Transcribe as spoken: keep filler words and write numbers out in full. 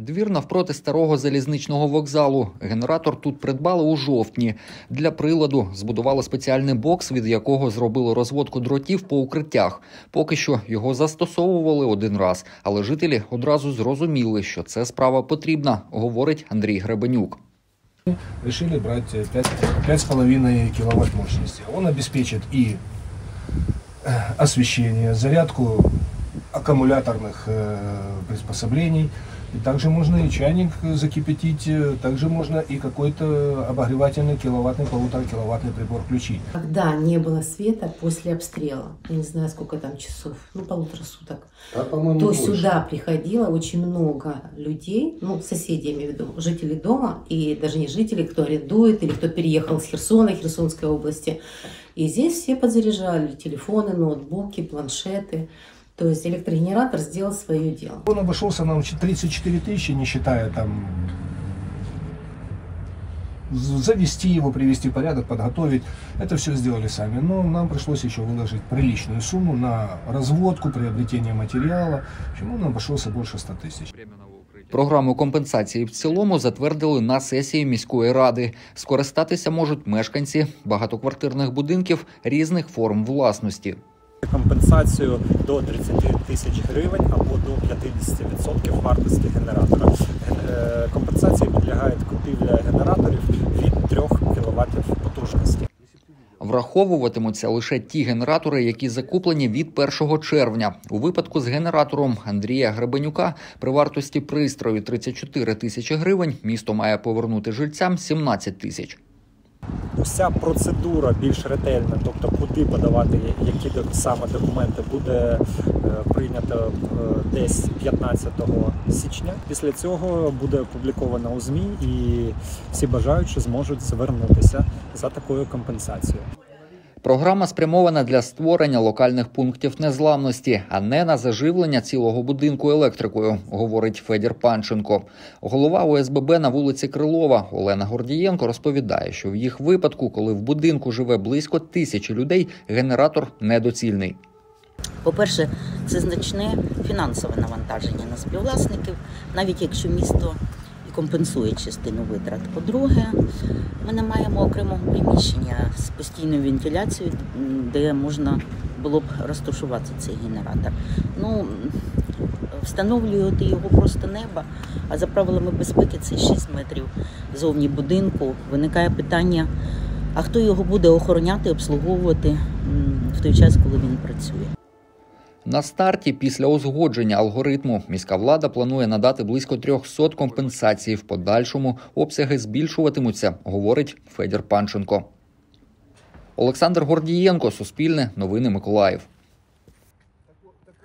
Двір навпроти старого залізничного вокзалу. Генератор тут придбали у жовтні. Для приладу збудували спеціальний бокс, від якого зробили розводку дротів по укриттях. Поки що його застосовували один раз, але жителі одразу зрозуміли, що це справа потрібна, говорить Андрій Гребенюк. Решили брать пять с половиной киловатт мощности. Он обеспечит и освещение, зарядку аккумуляторных приспособлений. И также можно и чайник закипятить, также можно и какой-то обогревательный киловаттный, полуторакиловаттный прибор включить. Когда не было света после обстрела, я не знаю, сколько там часов, ну полутора суток, а, то больше. Сюда приходило очень много людей, ну соседей, я имею в виду, жителей дома, и даже не жителей, кто арендует или кто переехал с Херсона, Херсонской области. И здесь все подзаряжали телефоны, ноутбуки, планшеты. То есть электрогенератор сделал свое дело. Он обошелся нам тридцать четыре тысячи, не считая там завести его, привести в порядок, подготовить. Это все сделали сами. Но нам пришлось еще выложить приличную сумму на разводку, приобретение материала. Чему нам обошелся больше ста тысяч. Програму компенсації в цілому затвердили на сесії міської ради. Скористатися можуть мешканці багатоквартирних будинків різних форм власності. Компенсацію до тридцяти тисяч гривень або до п'ятдесят відсотків вартості генератора. Компенсації підлягають купівля генераторів від трьох кіловатів потужності. Враховуватимуться лише ті генератори, які закуплені від першого червня. У випадку з генератором Андрія Гребенюка при вартості пристрою тридцять чотири тисячі гривень місто має повернути жильцям сімнадцять тисяч. Уся процедура більш ретельна, тобто куди подавати, які саме документи, буде прийнято десь п'ятнадцятого січня. Після цього буде опубліковано у ЗМІ і всі бажаючі зможуть звернутися за такою компенсацією. Програма спрямована для створення локальних пунктів незламності, а не на заживлення цілого будинку електрикою, говорить Федір Панченко. Голова О С Б Б на вулиці Крилова Олена Гордієнко розповідає, що в їх випадку, коли в будинку живе близько тисячі людей, генератор недоцільний. По-перше, це значне фінансове навантаження на співвласників, навіть якщо місто компенсує частину витрат. По-друге, ми не маємо окремого приміщення з постійною вентиляцією, де можна було б розташувати цей генератор. Ну, встановлювати його просто неба, а за правилами безпеки це шість метрів зовні будинку. Виникає питання, а хто його буде охороняти, обслуговувати в той час, коли він працює. На старті, після узгодження алгоритму, міська влада планує надати близько трьохсот компенсацій. В подальшому обсяги збільшуватимуться, говорить Федір Панченко. Олександр Гордієнко, Суспільне, Новини Миколаїв.